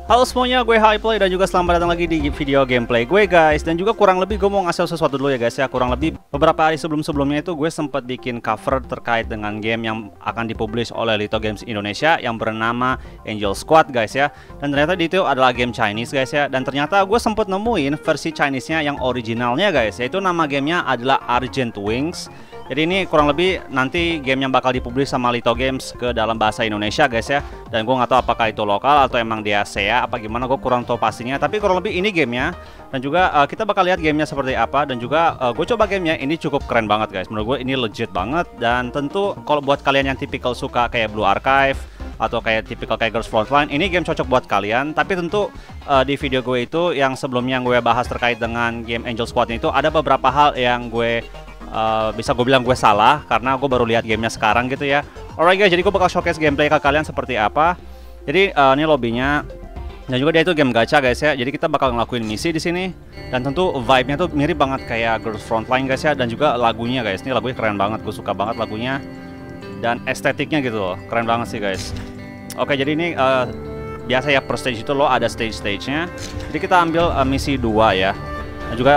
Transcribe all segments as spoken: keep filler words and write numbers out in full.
Halo semuanya, gue Highplay dan juga selamat datang lagi di video gameplay gue guys. Dan juga kurang lebih gue mau ngasih sesuatu dulu ya guys ya. Kurang lebih beberapa hari sebelum-sebelumnya itu gue sempat bikin cover terkait dengan game yang akan dipublish oleh Lito Games Indonesia yang bernama Angel Squad guys ya. Dan ternyata itu adalah game Chinese guys ya. Dan ternyata gue sempat nemuin versi Chinese-nya yang originalnya guys, yaitu nama gamenya adalah Argent Wings. Jadi ini kurang lebih nanti game yang bakal dipublish sama Lito Games ke dalam bahasa Indonesia guys ya. Dan gue nggak tahu apakah itu lokal atau emang dia S E A apa gimana, gue kurang tahu pastinya. Tapi kurang lebih ini gamenya. Dan juga uh, kita bakal lihat gamenya seperti apa. Dan juga uh, gue coba gamenya, ini cukup keren banget guys. Menurut gue ini legit banget. Dan tentu kalau buat kalian yang tipikal suka kayak Blue Archive atau kayak tipikal kayak Girls Frontline, ini game cocok buat kalian. Tapi tentu uh, di video gue itu yang sebelumnya yang gue bahas terkait dengan game Angel Squad itu ada beberapa hal yang gue Uh, bisa gue bilang gue salah karena gue baru lihat gamenya sekarang gitu ya. Alright guys, jadi gue bakal showcase gameplay ke kalian seperti apa. Jadi uh, ini lobbynya dan juga dia itu game gacha guys ya. Jadi kita bakal ngelakuin misi di sini dan tentu vibe-nya tuh mirip banget kayak Girls Frontline guys ya. Dan juga lagunya guys, ini lagunya keren banget, gue suka banget lagunya dan estetiknya gitu loh, keren banget sih guys. Oke, jadi ini uh, biasa ya per stage itu lo ada stage-stage-nya. Jadi kita ambil uh, misi dua ya. Dan juga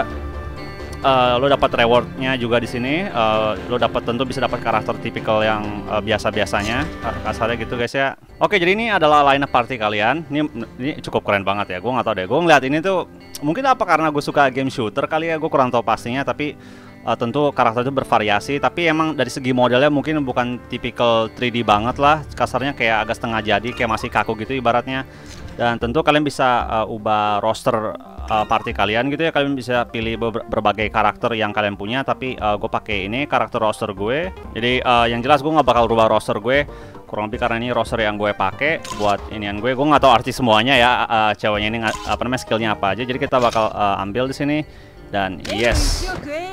Uh, lo dapat rewardnya juga di sini. Uh, lo dapat tentu bisa dapat karakter tipikal yang uh, biasa-biasanya, uh, kasarnya gitu guys ya. Oke, jadi ini adalah line up party kalian. Ini ini cukup keren banget ya. Gue nggak tahu deh. Gue ngeliat ini tuh mungkin apa karena gue suka game shooter kali ya. Gue kurang tahu pastinya. Tapi uh, tentu karakter itu bervariasi. Tapi emang dari segi modelnya mungkin bukan tipikal tiga D banget lah. Kasarnya kayak agak setengah jadi, kayak masih kaku gitu ibaratnya. Dan tentu kalian bisa uh, ubah roster uh, party kalian gitu ya. Kalian bisa pilih ber berbagai karakter yang kalian punya. Tapi uh, gue pakai ini karakter roster gue. Jadi uh, yang jelas gue nggak bakal rubah roster gue. Kurang lebih karena ini roster yang gue pakai buat inian gue. Gue nggak tahu arti semuanya ya. Uh, ceweknya ini apa namanya skillnya apa aja. Jadi kita bakal uh, ambil di sini. Dan yes.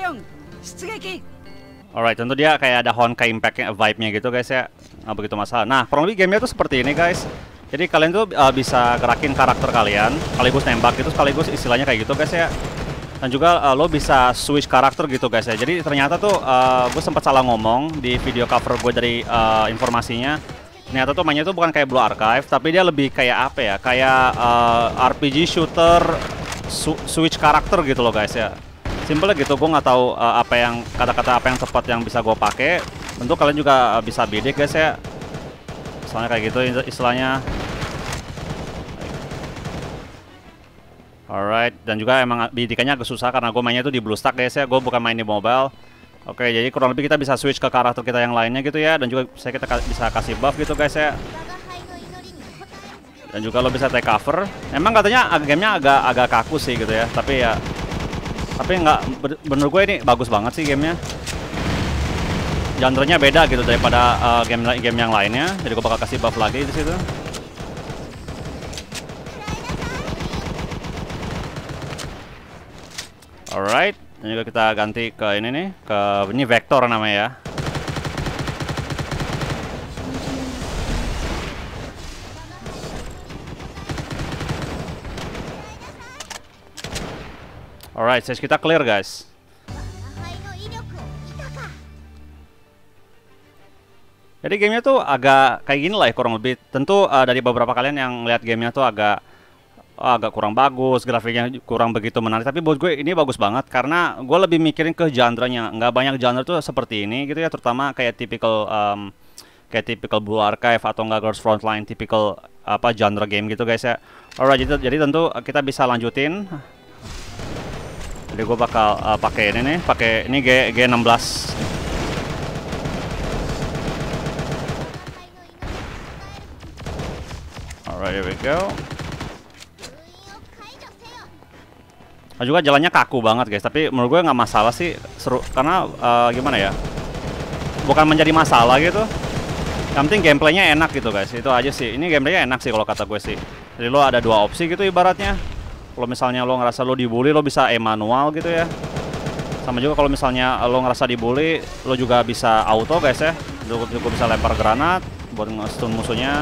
Alright, tentu dia kayak ada Honkai Impact-nya, vibe-nya gitu guys ya. Nggak begitu masalah. Nah, kurang lebih gamenya tuh seperti ini guys. Jadi kalian tuh uh, bisa gerakin karakter kalian, sekaligus nembak gitu, sekaligus istilahnya kayak gitu guys ya. Dan juga uh, lo bisa switch karakter gitu guys ya. Jadi ternyata tuh uh, gue sempat salah ngomong di video cover gue dari uh, informasinya. Ternyata tuh mainnya tuh bukan kayak Blue Archive, tapi dia lebih kayak apa ya? Kayak uh, R P G shooter su switch karakter gitu loh guys ya. Simple gitu, gue nggak tahu uh, apa yang kata-kata apa yang tepat yang bisa gue pakai. Tentu kalian juga uh, bisa bidik guys ya. Soalnya kayak gitu istilahnya. Alright, dan juga emang bidikannya agak susah karena gue mainnya tuh di BlueStack guys ya. Gue bukan main di mobile. Oke, jadi kurang lebih kita bisa switch ke karakter kita yang lainnya gitu ya. Dan juga saya kita bisa kasih buff gitu guys ya. Dan juga lo bisa take cover. Emang katanya gamenya agak agak kaku sih gitu ya. Tapi ya, tapi nggak, bener gue ini bagus banget sih gamenya. Genre-nya beda gitu daripada uh, game game yang lainnya. Jadi gue bakal kasih buff lagi di situ. Alright, dan juga kita ganti ke ini nih, ke ini Vector namanya ya. Alright, stage kita clear guys. Jadi gamenya tuh agak kayak gini lah ya kurang lebih. Tentu uh, dari beberapa kalian yang lihat gamenya tuh agak uh, agak kurang bagus, grafiknya kurang begitu menarik. Tapi buat gue ini bagus banget karena gue lebih mikirin ke genre-nya. Nggak banyak genre tuh seperti ini gitu ya, terutama kayak tipikal um, kayak tipikal Blue Archive atau enggak Girls Frontline, tipikal apa genre game gitu guys ya. Alright, jadi, jadi tentu kita bisa lanjutin. Jadi gue bakal uh, pakai ini nih, pakai ini G G enam belas. Alright, here we go. Nah, juga jalannya kaku banget guys, tapi menurut gue nggak masalah sih, seru karena uh, gimana ya, bukan menjadi masalah gitu. Yang penting gameplaynya enak gitu guys, itu aja sih. Ini gameplaynya enak sih kalau kata gue sih. Jadi lo ada dua opsi gitu ibaratnya. Kalau misalnya lo ngerasa lo dibully, lo bisa E manual gitu ya. Sama juga kalau misalnya lo ngerasa dibully, lo juga bisa auto guys ya. Lo juga bisa lempar granat buat nge-stun musuhnya.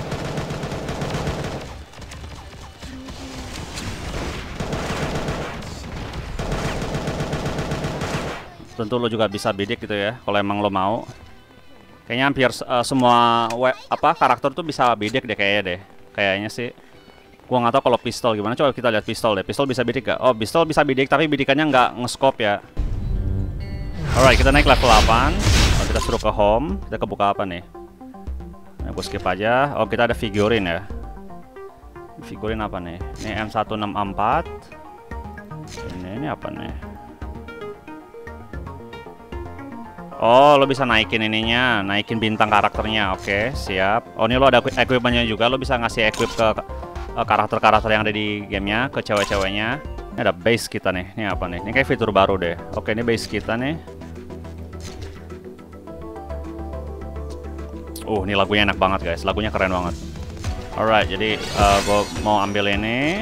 Tentu lo juga bisa bidik gitu ya, kalau emang lo mau. Kayaknya hampir uh, semua we apa karakter tuh bisa bidik deh kayaknya deh. Kayaknya sih. Gua nggak tahu kalau pistol gimana. Coba kita lihat pistol deh. Pistol bisa bidik gak? Oh, pistol bisa bidik tapi bidikannya nggak nge-scope ya. Alright, kita naik level delapan. Oh, kita suruh ke home. Kita kebuka apa nih? Nah, gue skip aja. Oh, kita ada figurin ya. Figurin apa nih? Ini M seratus enam puluh empat. Ini, ini apa nih? Oh, lo bisa naikin ininya, naikin bintang karakternya. Oke, siap. Oh, ini lo ada equipmentnya juga. Lo bisa ngasih equip ke karakter-karakter yang ada di gamenya, ke cewek-ceweknya. Ini ada base kita nih. Ini apa nih? Ini kayak fitur baru deh. Oke, ini base kita nih. Uh, ini lagunya enak banget guys. Lagunya keren banget. Alright, jadi uh, gue mau ambil ini.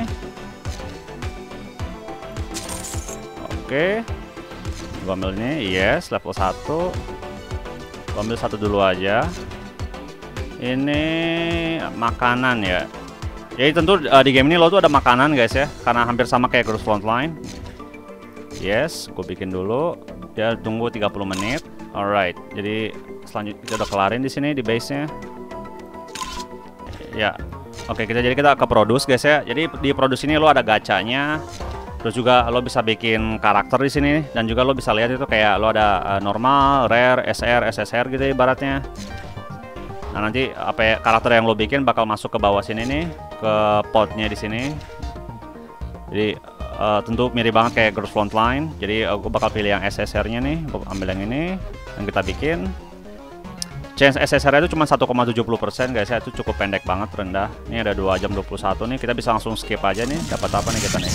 Oke. Gue ambil ini, yes, level satu. Gue ambil satu dulu aja. Ini makanan ya. Jadi tentu uh, di game ini lo tuh ada makanan guys ya, karena hampir sama kayak Girls Frontline. Yes, gue bikin dulu. Dia tunggu tiga puluh menit. Alright, jadi selanjutnya kita udah kelarin di sini di base-nya. Ya, oke kita jadi kita ke produce guys ya. Jadi di produce ini lo ada gacanya. Terus juga lo bisa bikin karakter di sini dan juga lo bisa lihat itu kayak lo ada uh, normal, rare, S R, S S R gitu ya, ibaratnya. Nah nanti apa ya, karakter yang lo bikin bakal masuk ke bawah sini nih, ke potnya di sini. Jadi uh, tentu mirip banget kayak Girls Frontline. Jadi uh, gue bakal pilih yang S S R-nya nih, gue ambil yang ini yang kita bikin. Chance S S R itu cuma satu koma tujuh puluh persen guys ya, itu cukup pendek banget, rendah. Ini ada dua jam dua puluh satu nih, kita bisa langsung skip aja nih. Dapat apa nih kita nih?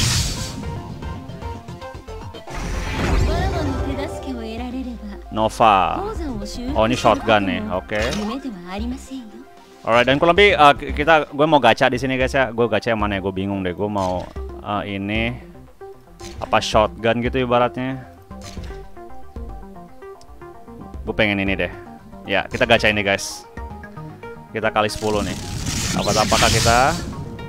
Nova. Oh ini shotgun nih, oke. Okay. Alright, dan kurang lebih uh, kita, gue mau gacha di sini guys ya. Gue gacha yang mana ya? Gue bingung deh. Gue mau uh, ini apa shotgun gitu ibaratnya. Gue pengen ini deh. Ya kita gacha ini guys. Kita kali sepuluh nih. Dapat apakah kita?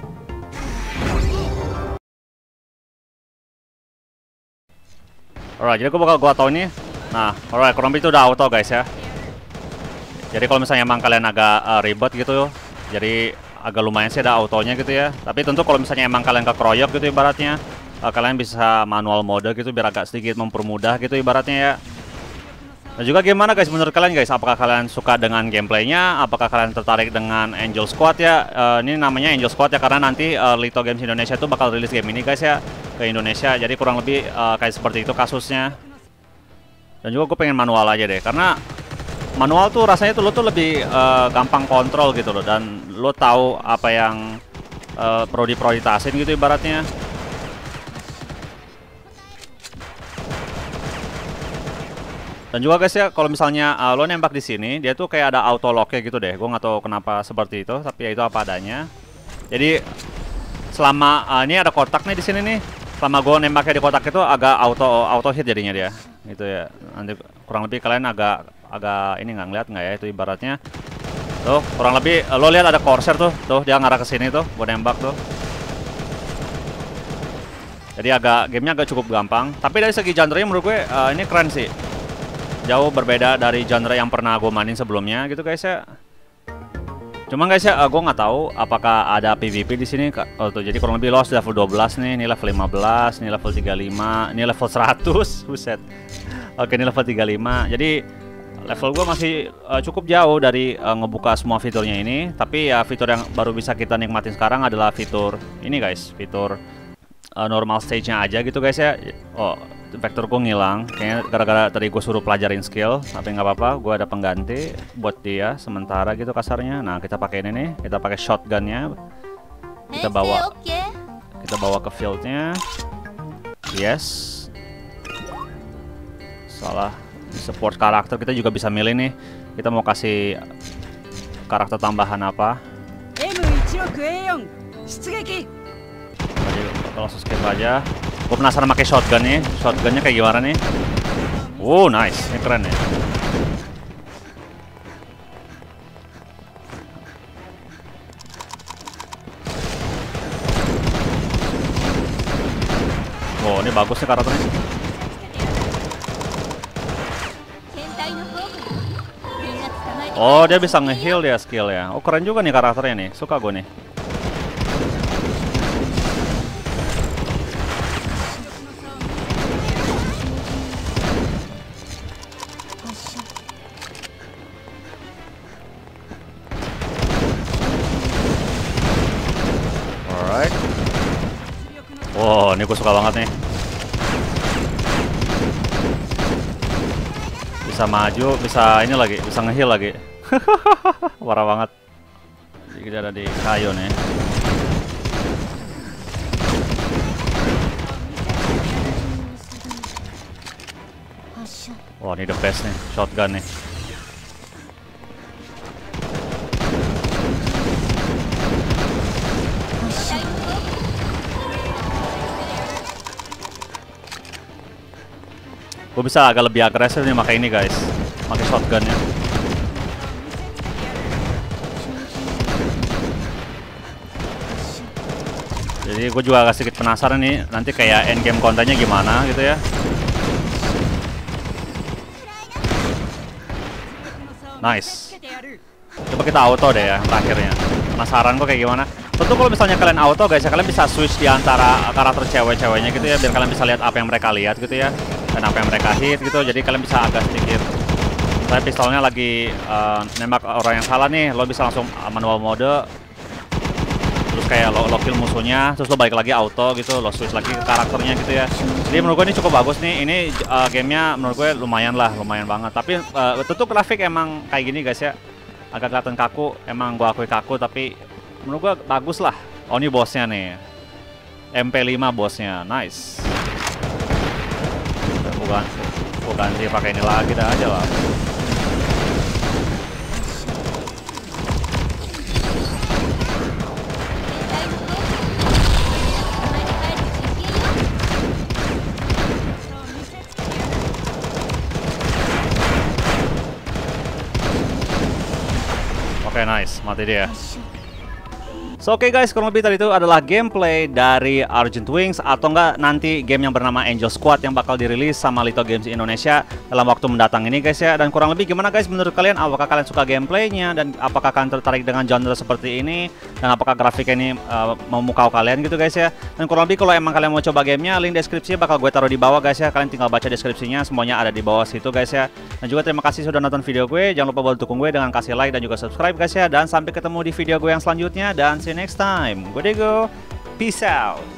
Alright, jadi gue bakal gue tau ini. Nah, alright, kurang lebih itu udah auto guys ya. Jadi kalau misalnya emang kalian agak uh, ribet gitu, jadi agak lumayan sih ada autonya gitu ya. Tapi tentu kalau misalnya emang kalian keroyok gitu ibaratnya, uh, kalian bisa manual mode gitu biar agak sedikit mempermudah gitu ibaratnya ya. Dan juga gimana guys menurut kalian guys? Apakah kalian suka dengan gameplaynya? Apakah kalian tertarik dengan Angel Squad ya? Uh, ini namanya Angel Squad ya karena nanti uh, Lito Games Indonesia itu bakal rilis game ini guys ya ke Indonesia. Jadi kurang lebih uh, kayak seperti itu kasusnya. Dan juga gue pengen manual aja deh, karena manual tuh rasanya tuh lo tuh lebih uh, gampang kontrol gitu loh, dan lo tahu apa yang uh, perlu diprioritasin gitu ibaratnya. Dan juga guys ya, kalau misalnya uh, lo nembak di sini, dia tuh kayak ada auto lock-nya gitu deh. Gue nggak tahu kenapa seperti itu, tapi ya itu apa adanya. Jadi selama uh, ini ada kotak nih di sini nih, selama gue nembaknya di kotak itu agak auto auto hit jadinya dia. Gitu ya, nanti kurang lebih kalian agak agak ini nggak ngeliat nggak ya, itu ibaratnya tuh kurang lebih lo lihat ada Corsair tuh, tuh dia ngarah ke sini tuh buat nembak tuh. Jadi agak gamenya agak cukup gampang, tapi dari segi genre menurut gue uh, ini keren sih, jauh berbeda dari genre yang pernah gue mainin sebelumnya gitu guys ya. Cuman guys ya, uh, gue nggak tahu apakah ada P V P di sini. Oh tuh, jadi kurang lebih lo level dua belas nih, ini level lima belas, ini level tiga puluh lima, ini level seratus, buset. Oke, ini level tiga puluh lima. Jadi level gue masih uh, cukup jauh dari uh, ngebuka semua fiturnya ini. Tapi ya fitur yang baru bisa kita nikmatin sekarang adalah fitur ini guys, fitur uh, normal stage-nya aja gitu guys ya. Oh, vektor gue ngilang. Kayaknya gara-gara tadi gue suruh pelajarin skill. Tapi nggak apa-apa, gue ada pengganti buat dia sementara gitu kasarnya. Nah, kita pakai ini nih, kita pakai shotgunnya. Kita bawa, kita bawa ke fieldnya. Yes. Salah, support karakter kita juga bisa milih nih. Kita mau kasih karakter tambahan apa? Jadi kita langsung skip aja. Gue penasaran pakai shotgun nih. Shotgunnya kayak gimana nih? Oh nice, ini keren ya. Oh ini bagus nih karakternya. Oh dia bisa nge-heal dia skill ya. Oh keren juga nih karakternya nih, suka gue nih. Wah, ini gue suka banget nih. Bisa maju, bisa ini lagi, bisa nge-heal lagi. Parah banget. Jadi kita ada di kayu nih. Wah, ini the best nih, shotgun nih. Gue bisa agak lebih agresif nih pakai ini guys, pakai shotgunnya. Jadi gue juga agak sedikit penasaran nih, nanti kayak end game kontennya gimana gitu ya. Nice. Coba kita auto deh ya terakhirnya. Penasaran kok kayak gimana. Tentu kalau misalnya kalian auto guys ya, kalian bisa switch di antara karakter cewek-ceweknya gitu ya, biar kalian bisa lihat apa yang mereka lihat gitu ya, dan apa yang mereka hit gitu. Jadi kalian bisa agak sedikit, saya pistolnya lagi uh, nembak orang yang salah nih, lo bisa langsung manual mode, terus kayak lo, lo kill musuhnya, terus lo balik lagi auto gitu, lo switch lagi ke karakternya gitu ya. Jadi menurut gue ini cukup bagus nih. Ini uh, gamenya menurut gue lumayan lah, lumayan banget. Tapi uh, tentu grafik emang kayak gini guys ya, agak kelihatan kaku. Emang gue akui kaku, tapi menurut gue bagus lah. Oh, ini bosnya nih, M P lima bosnya, nice. Bukan, bukan ganti pakai ini lagi dah aja lah. Oke, okay, nice, mati dia. So oke okay guys, kurang lebih tadi itu adalah gameplay dari Argent Wings, atau enggak nanti game yang bernama Angel Squad yang bakal dirilis sama Lito Games Indonesia dalam waktu mendatang ini guys ya. Dan kurang lebih gimana guys menurut kalian? Apakah kalian suka gameplaynya, dan apakah kalian tertarik dengan genre seperti ini, dan apakah grafiknya ini uh, memukau kalian gitu guys ya. Dan kurang lebih kalau emang kalian mau coba gamenya, link deskripsi bakal gue taruh di bawah guys ya. Kalian tinggal baca deskripsinya, semuanya ada di bawah situ guys ya. Dan juga terima kasih sudah nonton video gue. Jangan lupa buat dukung gue dengan kasih like dan juga subscribe guys ya. Dan sampai ketemu di video gue yang selanjutnya, dan see you next time. Gue Dego, peace out.